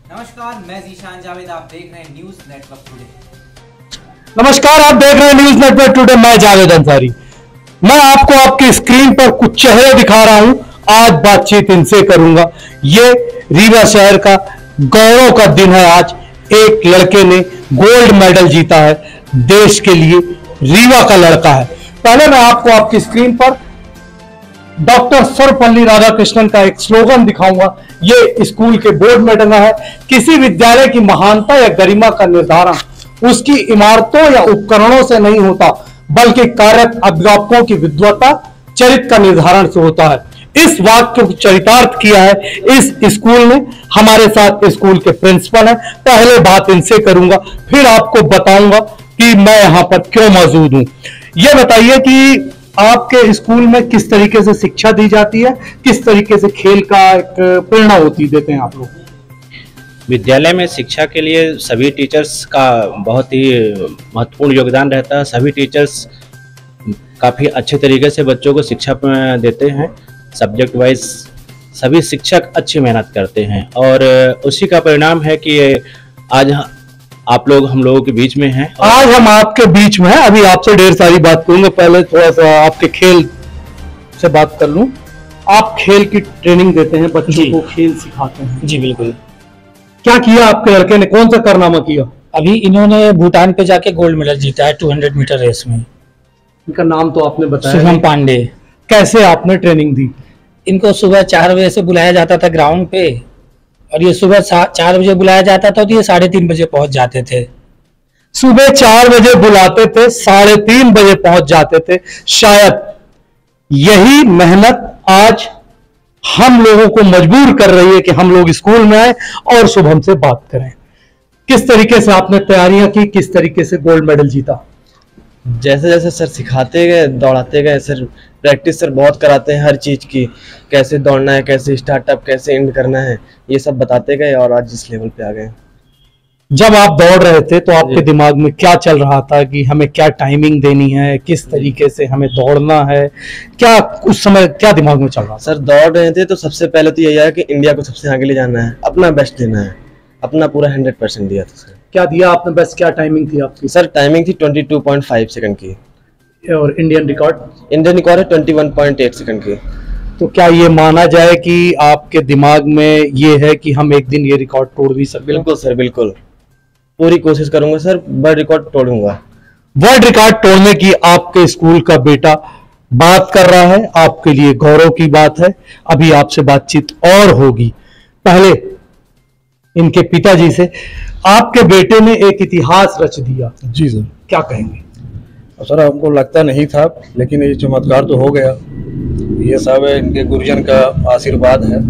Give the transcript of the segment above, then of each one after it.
नमस्कार, मैं जीशान जावेद, आप देख रहे हैं न्यूज नेटवर्क टुडे। नमस्कार, आप देख रहे हैं न्यूज नेटवर्क टुडे। मैं जावेद अंसारी। मैं आपको आपकी स्क्रीन पर कुछ चेहरे दिखा रहा हूं। आज बातचीत इनसे करूंगा। ये रीवा शहर का गौरव का दिन है। आज एक लड़के ने गोल्ड मेडल जीता है देश के लिए। रीवा का लड़का है। पहले मैं आपको आपकी स्क्रीन पर डॉक्टर सर्वपल्ली राधाकृष्णन का एक स्लोगन दिखाऊंगा। ये स्कूल के बोर्ड में टंगा है। किसी विद्यालय की महानता या गरिमा का निर्धारण उसकी इमारतों या उपकरणों से नहीं होता, बल्कि कार्यरत अध्यापकों की विद्वता चरित्र का निर्धारण से होता है। इस वाक्य को चरितार्थ किया है इस स्कूल ने। हमारे साथ स्कूल के प्रिंसिपल हैं। पहले बात इनसे करूंगा, फिर आपको बताऊंगा कि मैं यहां पर क्यों मौजूद हूं। यह बताइए कि आपके स्कूल में किस तरीके से शिक्षा दी जाती है, किस तरीके से खेल का एक प्रेरणा देते हैं आप लोग? विद्यालय में शिक्षा के लिए सभी टीचर्स का बहुत ही महत्वपूर्ण योगदान रहता है। सभी टीचर्स काफ़ी अच्छे तरीके से बच्चों को शिक्षा देते हैं। सब्जेक्ट वाइज सभी शिक्षक अच्छी मेहनत करते हैं और उसी का परिणाम है कि आज आप लोग हम लोगों के बीच में हैं। आज हम आपके बीच में हैं। अभी आपसे ढेर सारी बात करूंगा। पहले थोड़ा सा आपके खेल से बात कर लूं। आप खेल की ट्रेनिंग देते हैं, बच्चों को खेल सिखाते हैं। जी बिल्कुल। क्या किया आपके लड़के ने? कौन सा कारनामा किया? अभी इन्होंने भूटान पे जाके गोल्ड मेडल जीता है 200 मीटर रेस में। इनका नाम तो आपने बताया, शुभम पांडे। कैसे आपने ट्रेनिंग दी? इनको सुबह 4 बजे से बुलाया जाता था ग्राउंड पे, और ये सुबह 4 बजे बुलाया जाता था तो ये 3:30 बजे पहुंच जाते थे। सुबह 4 बजे बुलाते थे, 3:30 बजे पहुंच जाते थे। शायद यही मेहनत आज हम लोगों को मजबूर कर रही है कि हम लोग स्कूल में आए और शुभम से बात करें। किस तरीके से आपने तैयारियां की, किस तरीके से गोल्ड मेडल जीता? जैसे जैसे सर सिखाते गए, दौड़ाते गए सर, प्रैक्टिस सर बहुत कराते हैं हर चीज़ की। कैसे दौड़ना है, कैसे स्टार्टअप, कैसे एंड करना है, ये सब बताते गए और आज इस लेवल पे आ गए। जब आप दौड़ रहे थे तो आपके दिमाग में क्या चल रहा था कि हमें क्या टाइमिंग देनी है, किस तरीके से हमें दौड़ना है? क्या उस समय क्या दिमाग में चल रहा था? सर दौड़ रहे थे तो सबसे पहले तो यही है कि इंडिया को सबसे आगे ले जाना है, अपना बेस्ट देना है। अपना पूरा 100% दिया था सर। क्या दिया आपने बेस्ट? क्या टाइमिंग थी आपकी? सर टाइमिंग थी 22.5 सेकंड की। और इंडियन रिकॉर्ड है 21.8 सेकंड की। तो क्या ये माना जाए कि आपके दिमाग में ये है कि हम एक दिन ये रिकॉर्ड तोड़ भी सकते हैं? बिल्कुल सर, बिल्कुल पूरी कोशिश करूंगा सर, वर्ल्ड रिकॉर्ड तोड़ूंगा। वर्ल्ड रिकॉर्ड तोड़ने की आपके स्कूल का बेटा बात कर रहा है। आपके लिए गौरव की बात है। अभी आपसे बातचीत और होगी। पहले इनके पिताजी से, आपके बेटे ने एक इतिहास रच दिया। जी सर। क्या कहेंगे? सर हमको लगता नहीं था, लेकिन ये चमत्कार तो हो गया। ये सब इनके गुरुजन का आशीर्वाद है।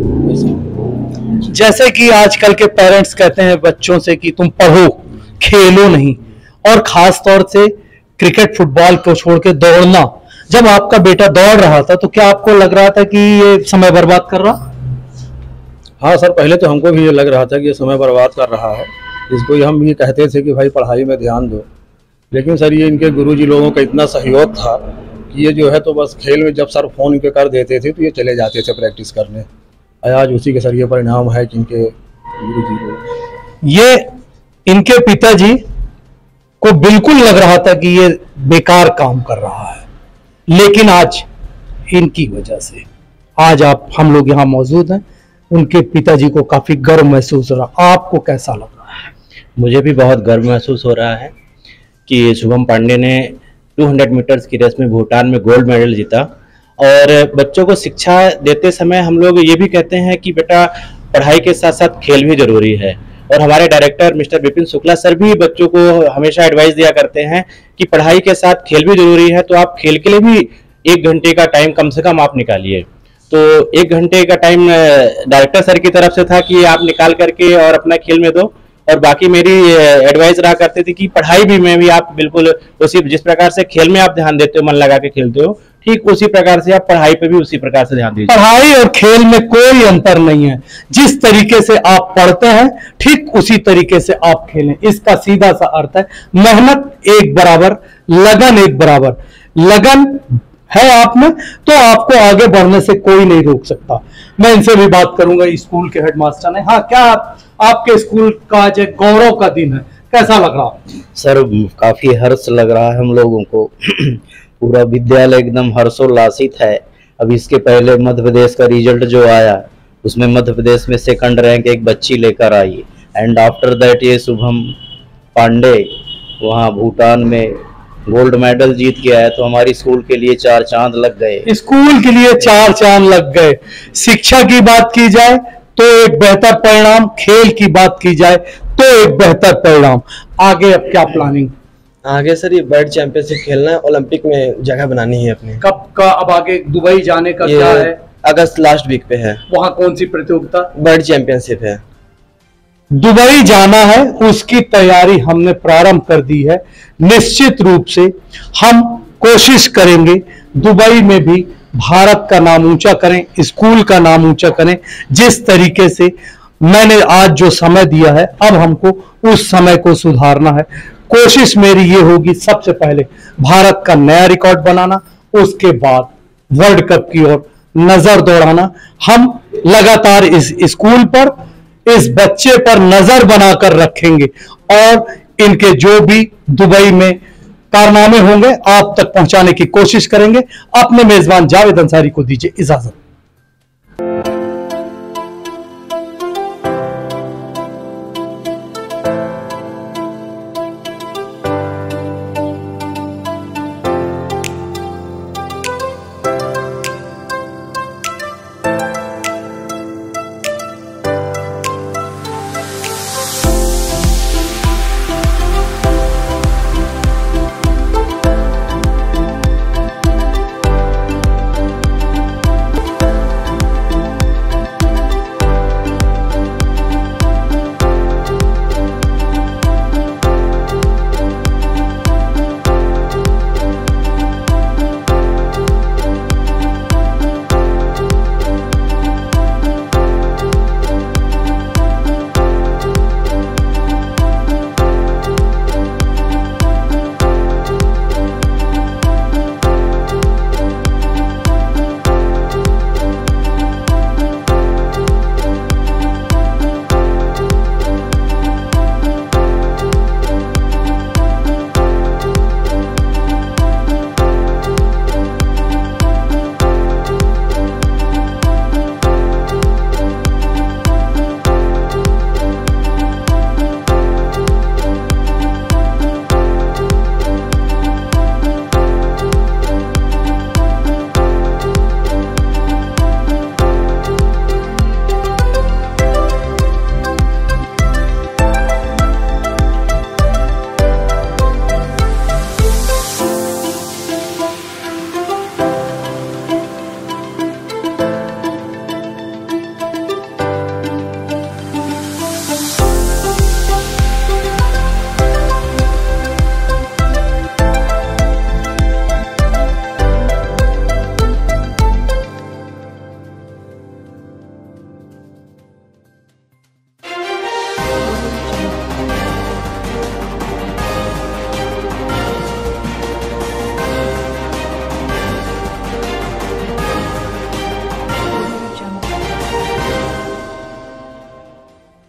जैसे कि आजकल के पेरेंट्स कहते हैं बच्चों से कि तुम पढ़ो, खेलो नहीं, और खास तौर से क्रिकेट फुटबॉल को छोड़ के दौड़ना। जब आपका बेटा दौड़ रहा था तो क्या आपको लग रहा था कि ये समय बर्बाद कर रहा? हाँ सर, पहले तो हमको भी ये लग रहा था कि ये समय बर्बाद कर रहा है। इसको हम ये कहते थे कि भाई पढ़ाई में ध्यान दो, लेकिन सर ये इनके गुरुजी लोगों का इतना सहयोग था कि ये जो है तो बस खेल में जब सर फोन इनके कर देते थे तो ये चले जाते थे प्रैक्टिस करने। आज उसी के सर ये परिणाम है कि इनके गुरुजी को, ये इनके पिताजी को बिल्कुल लग रहा था कि ये बेकार काम कर रहा है, लेकिन आज इनकी वजह से आज हम लोग यहाँ मौजूद हैं। उनके पिताजी को काफी गर्व महसूस हो रहा। आपको कैसा लग रहा है? मुझे भी बहुत गर्व महसूस हो रहा है कि शुभम पांडे ने 200 मीटर्स की रेस में भूटान में गोल्ड मेडल जीता। और बच्चों को शिक्षा देते समय हम लोग ये भी कहते हैं कि बेटा पढ़ाई के साथ साथ खेल भी जरूरी है। और हमारे director mister Vipin Shukla sir भी बच्चों को हमेशा एडवाइस दिया करते हैं कि पढ़ाई के साथ खेल भी जरूरी है, तो आप खेल के लिए भी 1 घंटे का टाइम कम से कम आप निकालिए। तो 1 घंटे का टाइम डायरेक्टर सर की तरफ से था कि आप निकाल करके और अपना खेल में दो, और बाकी मेरी एडवाइस रहा करते थे कि पढ़ाई भी में भी आप बिल्कुल उसी, जिस प्रकार से खेल में आप ध्यान देते हो, मन लगा के खेलते हो, ठीक उसी प्रकार से आप पढ़ाई पे भी उसी प्रकार से ध्यान दीजिए। पढ़ाई और खेल में कोई अंतर नहीं है। जिस तरीके से आप पढ़ते हैं ठीक उसी तरीके से आप खेलें। इसका सीधा सा अर्थ है मेहनत एक बराबर, लगन एक बराबर। लगन है आप में तो आपको आगे बढ़ने से कोई नहीं रोक सकता। मैं इनसे भी बात करूंगा, स्कूल के हेडमास्टर हैं। हाँ, क्या आपके स्कूल का आज एक गौरव का दिन है, कैसा लग रहा है? सर काफी हर्ष लग रहा है हम लोगों को। पूरा विद्यालय एकदम हर्षोल्लासित है। अब इसके पहले मध्य प्रदेश का रिजल्ट जो आया उसमें मध्य प्रदेश में सेकंड रैंक एक बच्ची लेकर आई, एंड आफ्टर दैट ये शुभम पांडे वहाँ भूटान में गोल्ड मेडल जीत के आया। तो हमारी स्कूल के लिए 4 चांद लग गए। स्कूल के लिए 4 चांद लग गए। शिक्षा की बात की जाए तो एक बेहतर परिणाम, खेल की बात की जाए तो एक बेहतर परिणाम। आगे अब क्या प्लानिंग? आगे सर ये वर्ल्ड चैंपियनशिप खेलना है, ओलंपिक में जगह बनानी है अपने। कब का अब आगे दुबई जाने का क्या है? अगस्त लास्ट वीक पे है। वहाँ कौन सी प्रतियोगिता? वर्ल्ड चैंपियनशिप है। दुबई जाना है, उसकी तैयारी हमने प्रारंभ कर दी है। निश्चित रूप से हम कोशिश करेंगे दुबई में भी भारत का नाम ऊंचा करें, स्कूल का नाम ऊंचा करें। जिस तरीके से मैंने आज जो समय दिया है, अब हमको उस समय को सुधारना है। कोशिश मेरी ये होगी, सबसे पहले भारत का नया रिकॉर्ड बनाना, उसके बाद वर्ल्ड कप की ओर नजर दौड़ाना। हम लगातार इस स्कूल पर, इस बच्चे पर नजर बनाकर रखेंगे और इनके जो भी दुबई में कारनामे होंगे आप तक पहुंचाने की कोशिश करेंगे। अपने मेजबान जावेद अंसारी को दीजिए इजाजत।